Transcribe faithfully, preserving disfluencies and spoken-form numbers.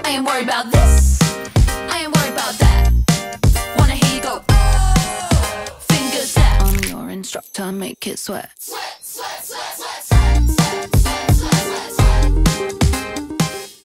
I ain't worried about this, I ain't worried about that. Wanna hear you go, oh! Fingers that on your instructor, make it sweat.